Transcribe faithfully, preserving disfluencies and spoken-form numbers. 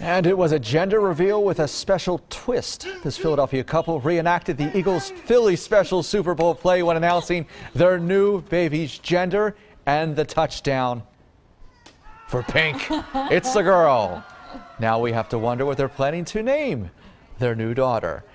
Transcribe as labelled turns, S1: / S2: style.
S1: And it was a gender reveal with a special twist. This Philadelphia couple reenacted the Eagles-Philly special Super Bowl play when announcing their new baby's gender and the touchdown. For Pink, it's the girl. Now we have to wonder what they're planning to name their new daughter.